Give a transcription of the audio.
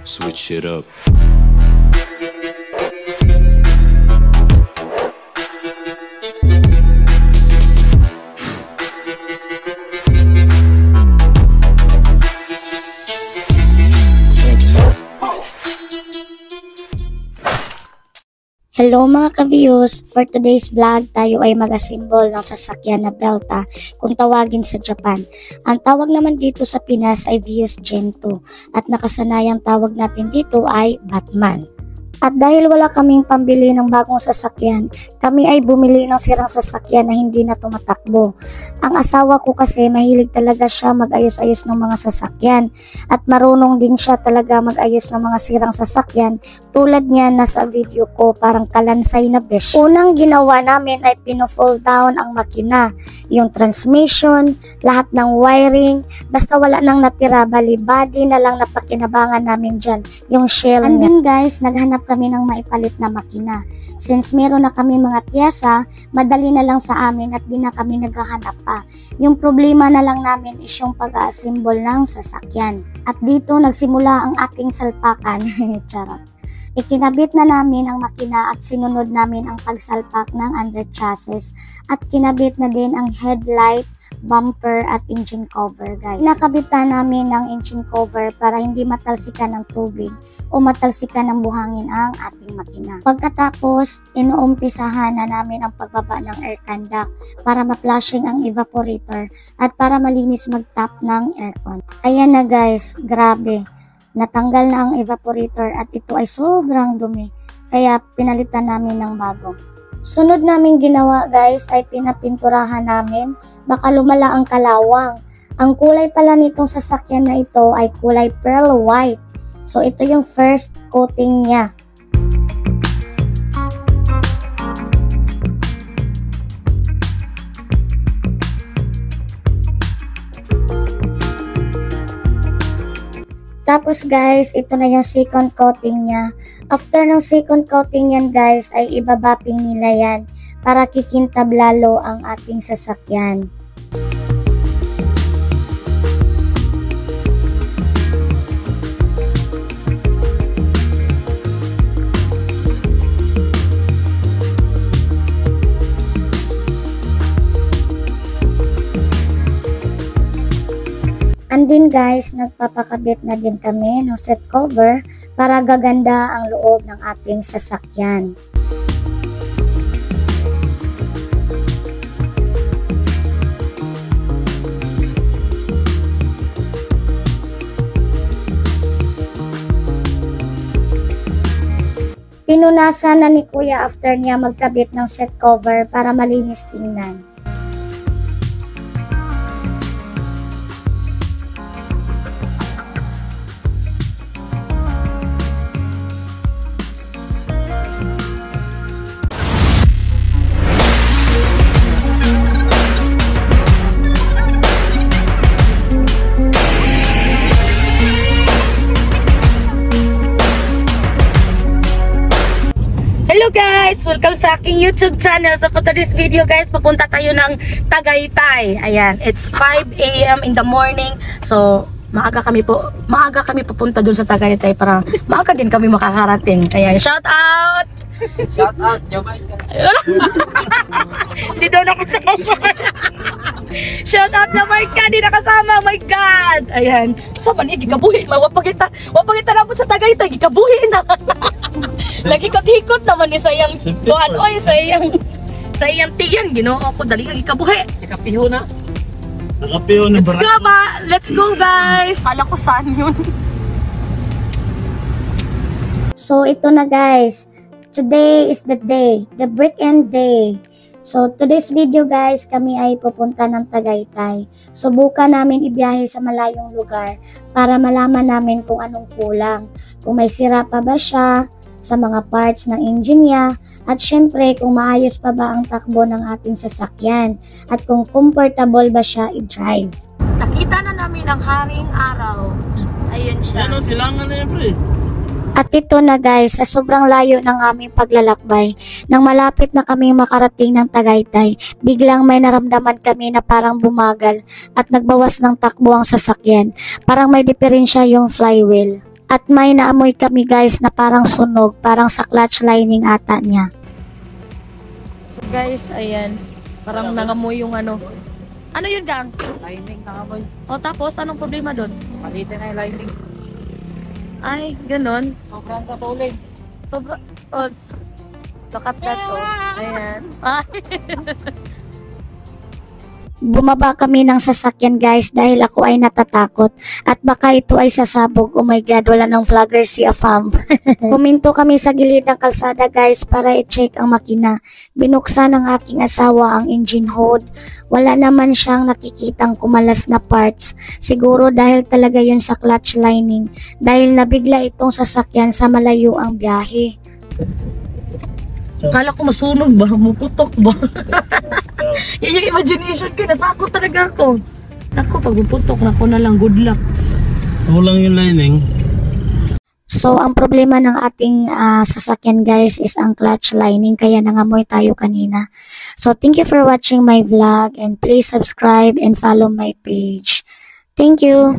Switch it up. Hello mga ka-views! For today's vlog, tayo ay mag-assemble ng sasakyan na Belta kung tawagin sa Japan. Ang tawag naman dito sa Pinas ay Vios Gen 2 at nakasanayang tawag natin dito ay Batman. At dahil wala kaming pambili ng bagong sasakyan, kami ay bumili ng sirang sasakyan na hindi na tumatakbo. Ang asawa ko kasi mahilig talaga siya mag-ayos-ayos ng mga sasakyan at marunong din siya talaga mag-ayos ng mga sirang sasakyan tulad niya na sa video ko, parang kalansay na besh. Unang ginawa namin ay pino-fold down ang makina, yung transmission, lahat ng wiring, basta wala nang natira, bali-body na lang napakinabangan namin dyan, yung shell. And then guys, naghanap kami ng maipalit na makina. Since meron na kami mga piyesa, madali na lang sa amin at di na kami naghahanap pa. Yung problema na lang namin is yung pag-assemble ng sasakyan. At dito nagsimula ang ating salpakan. Charot. Ikinabit na namin ang makina at sinunod namin ang pagsalpak ng under chassis at kinabit na din ang headlight, bumper at engine cover guys. Nakabitan namin ng engine cover para hindi matalsikan ng tubig o matalsikan ng buhangin ang ating makina. Pagkatapos, inuumpisahan na namin ang pagbaba ng air conduct para ma-flushing ang evaporator at para malinis mag-tap ng aircon. Ayan na guys, grabe. Natanggal na ang evaporator at ito ay sobrang dumi. Kaya pinalitan namin ng bago. Sunod namin ginawa guys ay pinapinturahan namin, baka lumala ang kalawang. Ang kulay pala nitong sasakyan na ito ay kulay pearl white. So ito yung first coating niya. Tapos guys, ito na yung second coating niya. After ng second coating yan guys, ay ibabaping nila yan para kikintab lalo ang ating sasakyan. And then guys, nagpapakabit na din kami ng seat cover para gaganda ang loob ng ating sasakyan. Pinunasan na ni Kuya after niya magkabit ng seat cover para malinis tingnan. Hello guys! Welcome sa aking YouTube channel. So for today's video guys, papunta tayo ng Tagaytay. Ayan, it's 5 AM in the morning. So maaga kami pupunta dun sa Tagaytay para maaga din kami makakarating. Ayan, shout out! Shout out, Jamaica. Hindi daw nakasama. Shout out Jamaica, di nakasama. Oh my God! Ayan, sa man gikabuhi. Wapagita na po sa Tagaytay, gikabuhi na. Nagikot-hikot naman ni sayang tuhan. Oy, sayang tiyan. Ginoo ko, dali lagi kabuhi. Nakapiho na. Nakapiho na. Let's go guys! Kala ko saan yun. So ito na guys. Today is the day, the weekend day. So today's video guys, kami ay pupunta ng Tagaytay. Subukan namin ibiyahe sa malayong lugar para malaman namin kung anong kulang. Kung may sira pa ba siya sa mga parts ng engine niya, at syempre kung maayos pa ba ang takbo ng ating sasakyan at kung comfortable ba siya i-drive. Nakita na namin ang haring araw. Ayun siya. Ano, silangan na yan pre. At ito na guys, sa sobrang layo ng aming paglalakbay, nang malapit na kaming makarating ng Tagaytay, biglang may naramdaman kami na parang bumagal at nagbawas ng takbo ang sasakyan. Parang may diferensya yung flywheel. At may naamoy kami guys na parang sunog, parang sa clutch lining ata niya. So guys, ayan. Parang nangamoy yung ano. Ano yun, gang? Lining nakamoy. O tapos, anong problema doon? Malitin na yung lining. Ay, ganun. Sobrang sa tulig. Sobra. Oh, lakat-kat to. Ayan. Ay. Bumaba kami ng sasakyan guys dahil ako ay natatakot at baka ito ay sasabog. Oh my god, wala nang vlogger si Afam. Kuminto kami sa gilid ng kalsada guys para i-check ang makina. Binuksan ng aking asawa ang engine hood. Wala naman siyang nakikitang kumalas na parts. Siguro dahil talaga yun sa clutch lining. Dahil nabigla itong sasakyan sa malayo ang biyahe. Kala ko masunog ba? Muputok ba? Yan yung imagination ko. Natakot talaga ako. Ako, pag muputok na ako na lang. Good luck. Kulang yung lining. So, ang problema ng ating sasakyan guys is ang clutch lining. Kaya nangamoy tayo kanina. So, thank you for watching my vlog. And please subscribe and follow my page. Thank you!